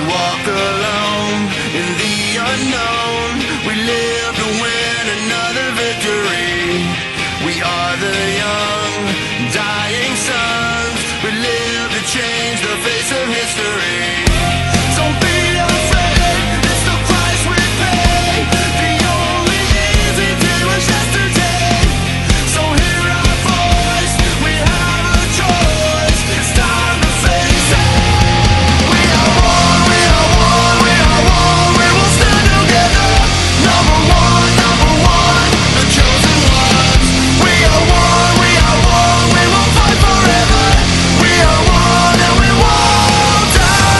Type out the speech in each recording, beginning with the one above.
walk alone in the unknown. We live to win another victory. We are the young, dying sons. We live to change the face of history. Don't be afraid, it's the price we pay. The only easy day was yesterday. So hear our voice, we have a choice. It's time to face it. We are one, we are one, we are one. We will stand together. Number one, the chosen ones. We are one, we will fight forever. We are one and we won't die.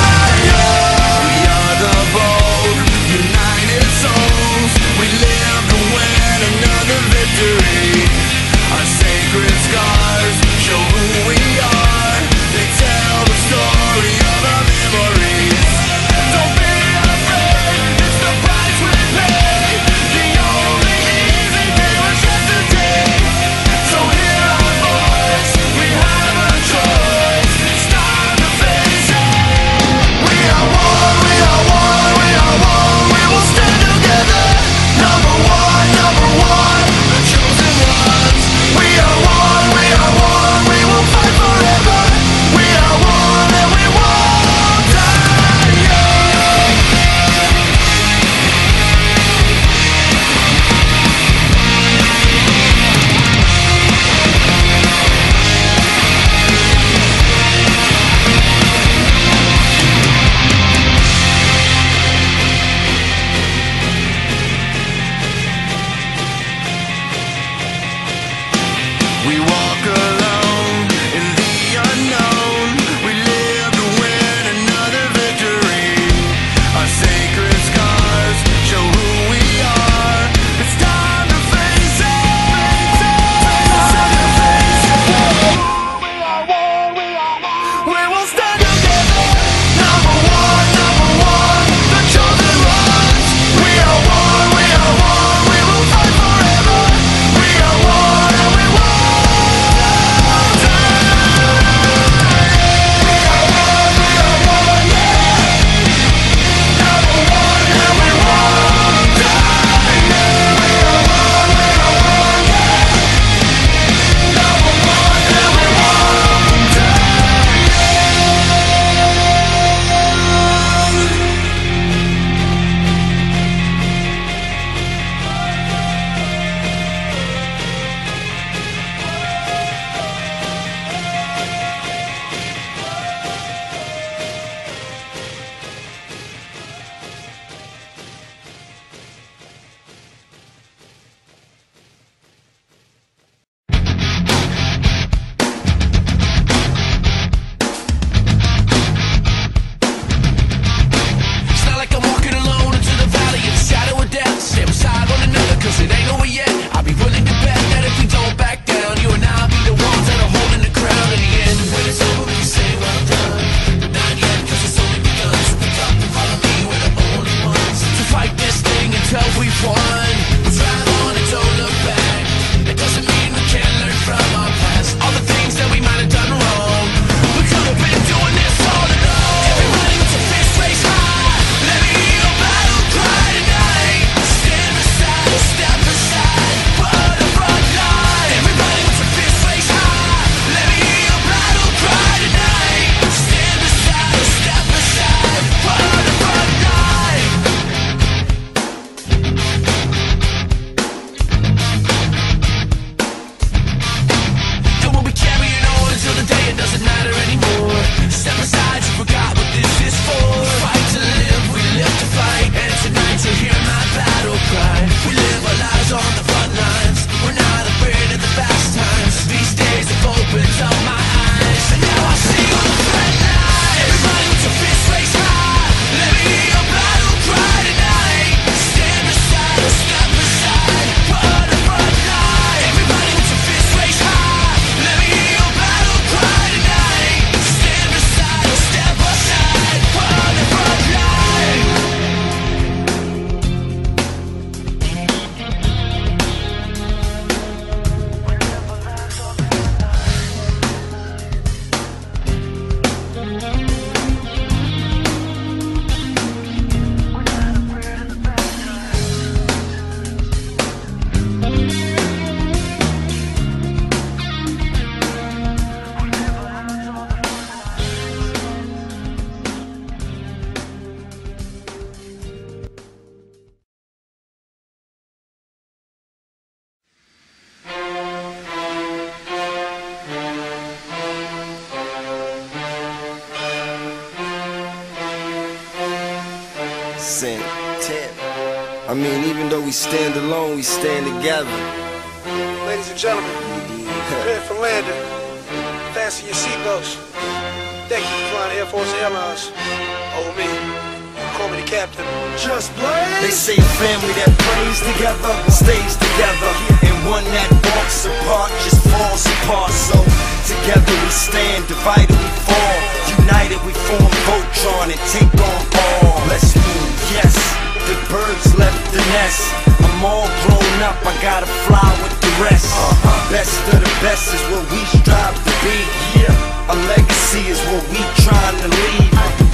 saying it. I mean, even though we stand alone, we stand together. Ladies and gentlemen, prepare for landing. Fasten your seatbelts. Thank you for flying Air Force Airlines. Oh, me. Call me the captain. Just blaze. They say family that prays together stays together, and one that walks apart just falls apart. So together we stand, divided we fall, united we form Voltron and take on all. Let's move, yes. The birds left the nest. I'm all grown up, I gotta fly with the rest. Best of the best is what we strive to be. Yeah, a legacy is what we trying to leave.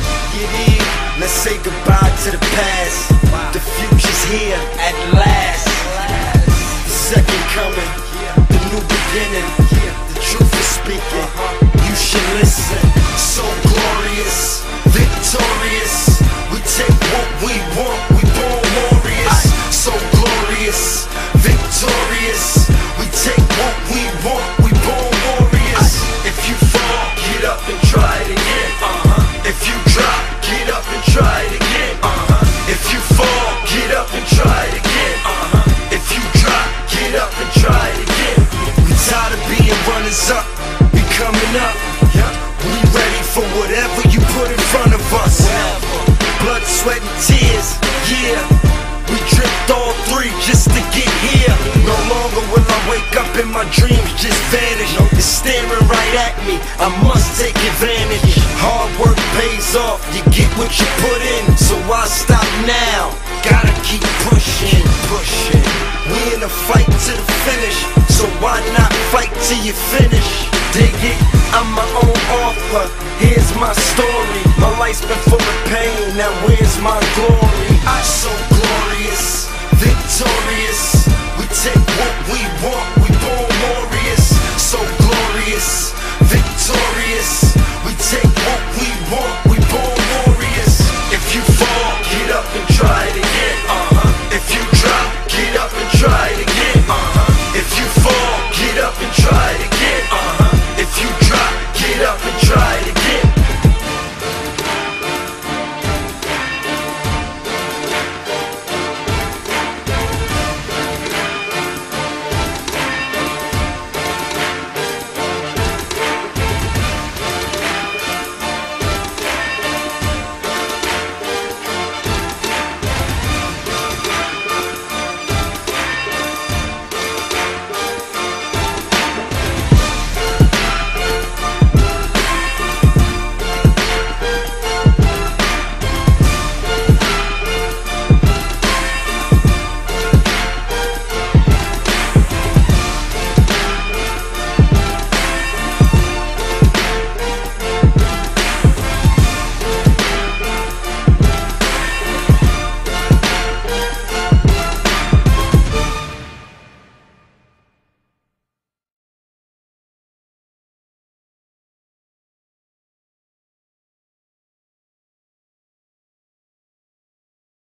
Let's say goodbye to the past. The future's here at last. The second coming, the new beginning. The truth is speaking, you should listen. So glorious, victorious. We take what we want, we born warriors. So glorious, victorious. We take what we want, we born warriors. If you fall, get up and try it again. If you drop, get up and try it again. If you fall, get up and try it again. If you drop, get up and try it again. We tired of being runners up, we coming up. We ready for whatever you put in front of us. Blood, sweat, and tears, yeah. We dripped all three just to get here. No longer will I wake up and my dreams just vanish. It's staring right at me, I must take advantage. Hard work pays off, you get what you put in. So why stop now? Gotta keep pushing, pushing. We in a fight to the finish, so why not fight till you finish? Dig it? I'm my own author, here's my story. My life's been full of pain, now where's my glory? I'm so glorious, victorious. We take what we want,